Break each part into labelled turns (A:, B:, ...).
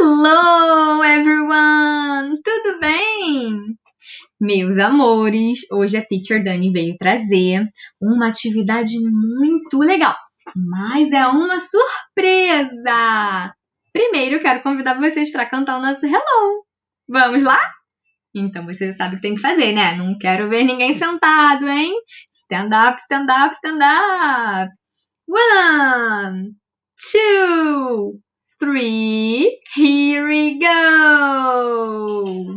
A: Hello, everyone! Tudo bem? Meus amores, hoje a Teacher Dani veio trazer uma atividade muito legal, mas é uma surpresa! Primeiro, eu quero convidar vocês para cantar o nosso Hello. Vamos lá? Então, você sabe o que tem que fazer, né? Não quero ver ninguém sentado, hein? Stand up, stand up, stand up! 1, 2, 3, here we go!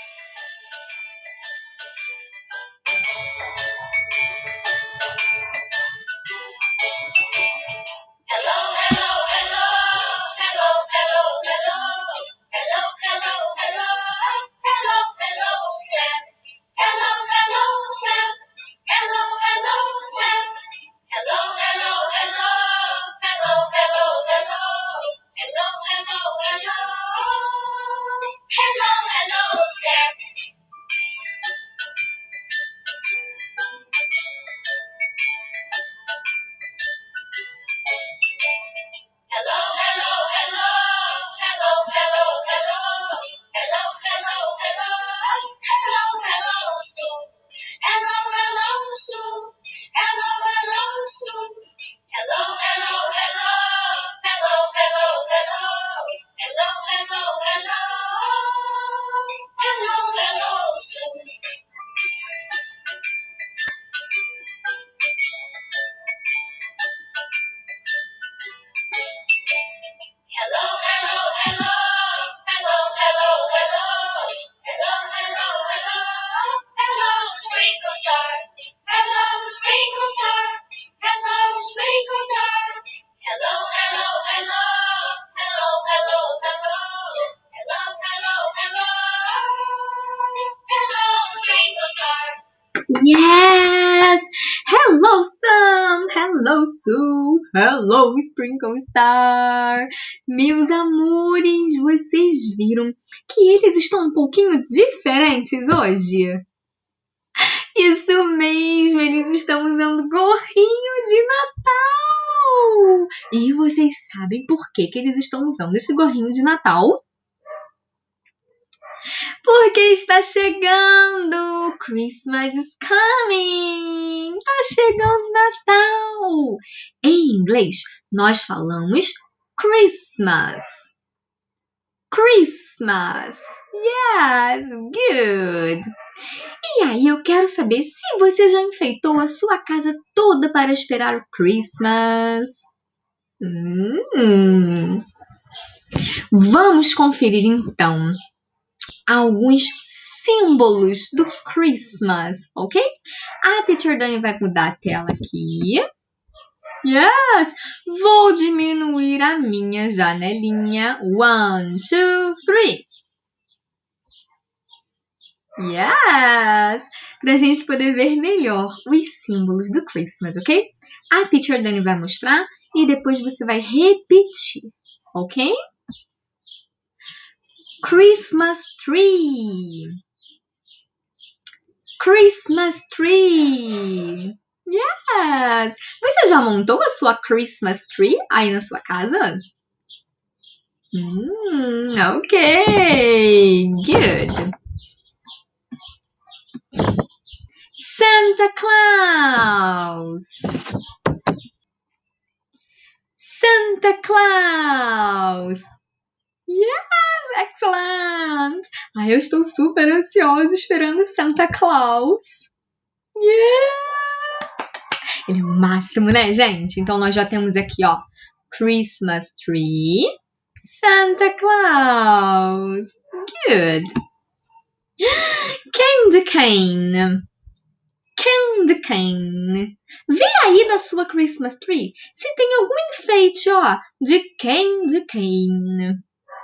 A: Yes! Hello, Sam! Hello, Sue! Hello, Sprinkle Star! Meus amores, vocês viram que eles estão um pouquinho diferentes hoje? Isso mesmo, eles estão usando gorrinho de Natal! E vocês sabem por que eles estão usando esse gorrinho de Natal? Porque está chegando! Christmas is coming! Está chegando Natal! Em inglês, nós falamos Christmas. Christmas! Yes! Good! E aí, eu quero saber se você já enfeitou a sua casa toda para esperar o Christmas. Vamos conferir então alguns símbolos do Christmas, ok? A Teacher Dani vai mudar a tela aqui. Yes! Vou diminuir a minha janelinha. 1, 2, 3. Yes! Para a gente poder ver melhor os símbolos do Christmas, ok? A Teacher Dani vai mostrar e depois você vai repetir, ok? Christmas tree. Christmas tree. Yes! Você já montou a sua Christmas tree aí na sua casa? Ok. Good. Santa Claus. Santa Claus. Yes, excellent! Eu estou super ansiosa esperando Santa Claus. Yeah! Ele é o máximo, né, gente? Então, nós já temos aqui, ó, Christmas tree, Santa Claus. Good! Candy cane. Candy cane. Vê aí na sua Christmas tree se tem algum enfeite, ó, de candy cane.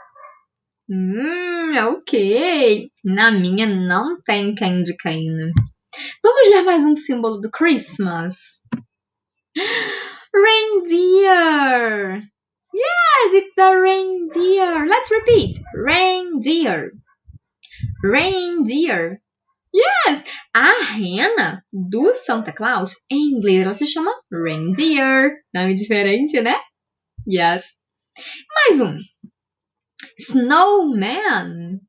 A: Ok. Na minha não tem candy cane. Vamos ver mais um símbolo do Christmas. Reindeer. Yes, it's a reindeer. Let's repeat. Reindeer. Reindeer. Yes, a rena do Santa Claus, em inglês ela se chama reindeer. Nome diferente, né? Yes. Mais um. Snowman.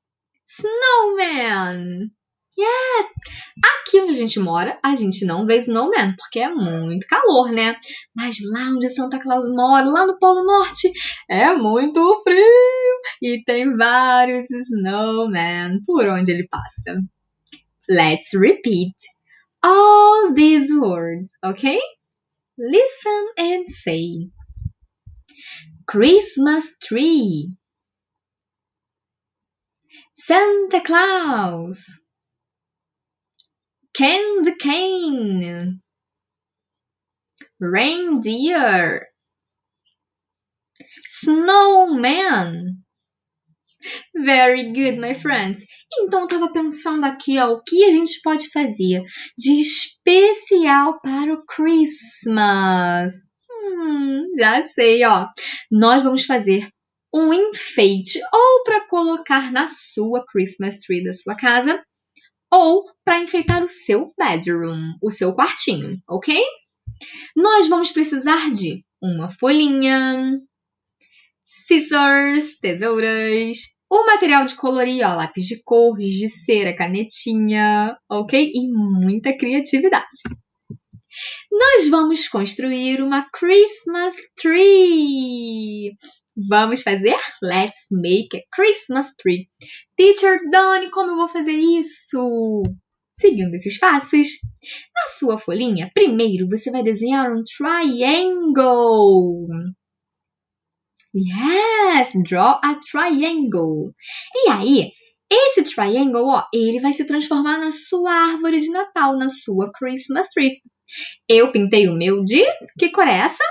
A: Snowman. Yes! Aqui onde a gente mora, a gente não vê snowman, porque é muito calor, né? Mas lá onde Santa Claus mora, lá no Polo Norte, é muito frio e tem vários snowmen por onde ele passa. Let's repeat all these words, okay? Listen and say. Christmas tree. Santa Claus. Candy cane. Reindeer. Snowman. Very good, my friends. Então, eu tava pensando aqui, ó, o que a gente pode fazer de especial para o Christmas. Já sei, ó. Nós vamos fazer um enfeite ou para colocar na sua Christmas tree da sua casa ou para enfeitar o seu bedroom, o seu quartinho, ok? Nós vamos precisar de uma folhinha, scissors, tesouras, o material de colorir, ó, lápis de cor, giz de cera, canetinha, ok? E muita criatividade. Nós vamos construir uma Christmas tree. Vamos fazer? Let's make a Christmas tree. Teacher Dani, como eu vou fazer isso? Seguindo esses passos. Na sua folhinha, primeiro você vai desenhar um triangle. Yes, draw a triangle. E aí, esse triangle, ó, ele vai se transformar na sua árvore de Natal, na sua Christmas tree. Eu pintei o meu de... Que cor é essa?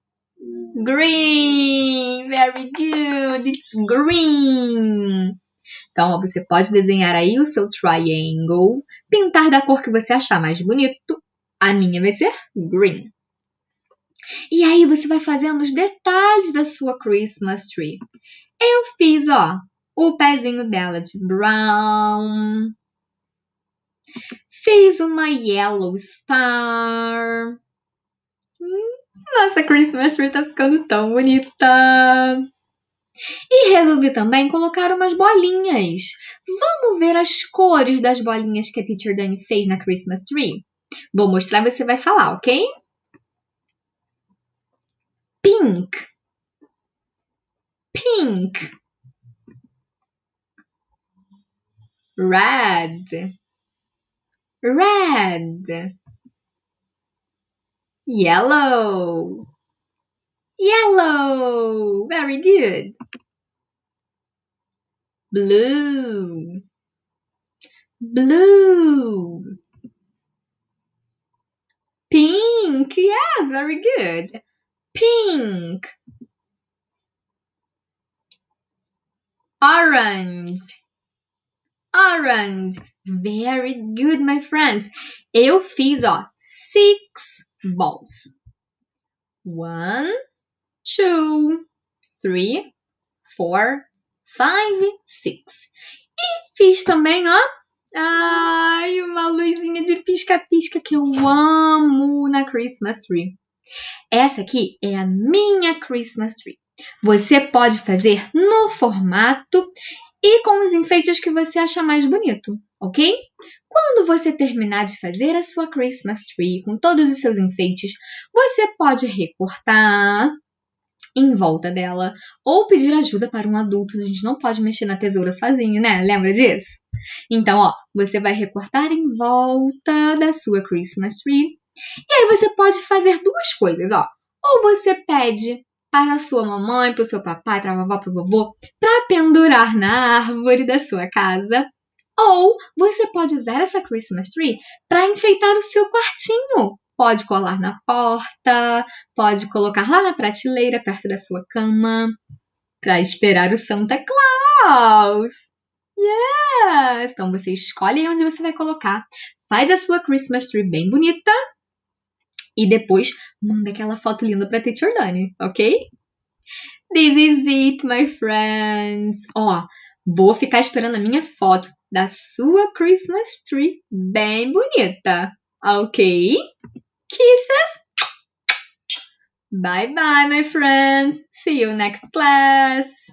A: Green. Very good. It's green. Então, ó, você pode desenhar aí o seu triangle, pintar da cor que você achar mais bonito. A minha vai ser green. E aí você vai fazendo os detalhes da sua Christmas tree. Eu fiz, ó, o pezinho dela de brown. Fiz uma yellow star. Nossa, Christmas tree tá ficando tão bonita. E resolvi também colocar umas bolinhas. Vamos ver as cores das bolinhas que a Teacher Dani fez na Christmas tree? Vou mostrar e você vai falar, ok? Pink. Pink. Red. Red. Yellow. Yellow. Very good. Blue. Blue. Pink. Yes, very good. Pink. Orange. Orange. Very good, my friends. Eu fiz, ó, 6 balls. 1, 2, 3, 4, 5, 6. E fiz também, ó, ai, uma luzinha de pisca-pisca que eu amo na Christmas tree. Essa aqui é a minha Christmas tree. Você pode fazer no formato e com os enfeites que você acha mais bonito, ok? Quando você terminar de fazer a sua Christmas tree com todos os seus enfeites, você pode recortar em volta dela ou pedir ajuda para um adulto. A gente não pode mexer na tesoura sozinho, né? Lembra disso? Então, ó, você vai recortar em volta da sua Christmas tree. E aí você pode fazer duas coisas, ó. Ou você pede para a sua mamãe, para o seu papai, para a vovó, para o vovô, para pendurar na árvore da sua casa. Ou você pode usar essa Christmas tree para enfeitar o seu quartinho. Pode colar na porta, pode colocar lá na prateleira, perto da sua cama, para esperar o Santa Claus. Yes! Então você escolhe onde você vai colocar, faz a sua Christmas tree bem bonita e depois manda aquela foto linda para Teacher Dani, ok? This is it, my friends. Ó, vou ficar esperando a minha foto da sua Christmas tree bem bonita, ok? Kisses. Bye bye, my friends. See you next class.